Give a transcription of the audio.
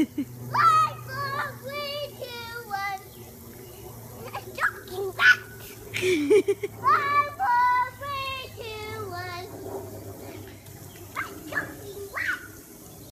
5, 4, 3, 2, 1. Talking back. Bye.